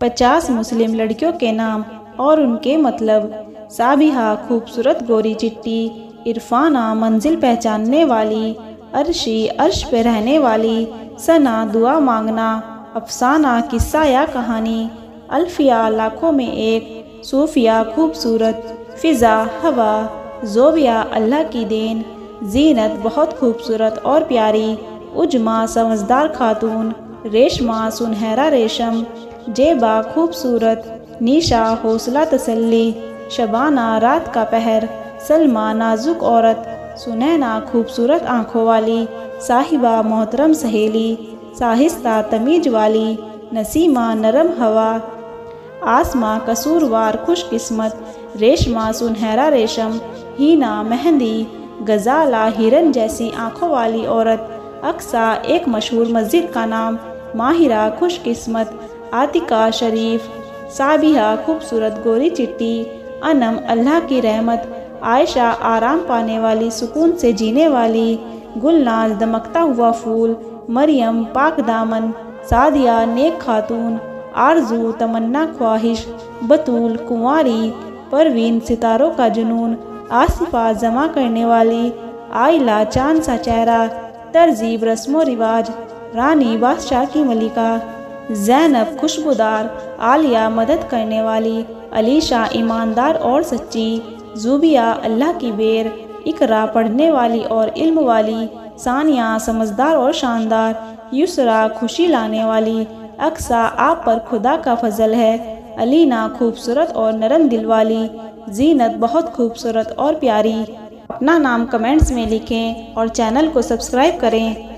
50 मुस्लिम लड़कियों के नाम और उनके मतलब। साबिहा खूबसूरत गोरी चिट्टी, इरफाना मंजिल पहचानने वाली, अर्शी अर्श पे रहने वाली, सना दुआ मांगना, अफसाना किस्सा या कहानी, अल्फिया लाखों में एक, सूफिया खूबसूरत, फ़िज़ा हवा, ज़ोबिया अल्लाह की देन, जीनत बहुत खूबसूरत और प्यारी, उजमा समझदार खातून, रेशमा सुनहरा रेशम, जेबा खूबसूरत, नीशा हौसला तसल्ली, शबाना रात का पहर, सलमा नाजुक औरत, सुनैना खूबसूरत आँखों वाली, साहिबा मोहतरम सहेली, साहिस्ता तमीज वाली, नसीमा नरम हवा, आसमा कसूरवार खुशकिस्मत, रेशमा सुनहरा रेशम, हीना मेहंदी, गजाला हिरन जैसी आँखों वाली औरत, अक्सा एक मशहूर मस्जिद का नाम, माहिरा खुशकिस्मत, आतिका शरीफ, साबिहा खूबसूरत गोरी चिट्टी, अनम अल्लाह की रहमत, आयशा आराम पाने वाली सुकून से जीने वाली, गुलनाज दमकता हुआ फूल, मरियम पाक दामन, सादिया नेक खातून, आरजू तमन्ना ख्वाहिश, बतूल कुंवारी, परवीन सितारों का जुनून, आसिफा जमा करने वाली, आइला चांद सा चेहरा, तरजीब रस्मो रिवाज, रानी बादशाह की मलिका, ज़ैनब खुशबूदार, आलिया मदद करने वाली, अलीशा ईमानदार और सच्ची, ज़ुबिया अल्लाह की बेर, इकरा पढ़ने वाली और इल्म वाली, सानिया समझदार और शानदार, युसरा खुशी लाने वाली, अक्सा आप पर खुदा का फजल है, अलीना खूबसूरत और नरम दिल वाली, जीनत बहुत खूबसूरत और प्यारी। अपना नाम कमेंट्स में लिखें और चैनल को सब्सक्राइब करें।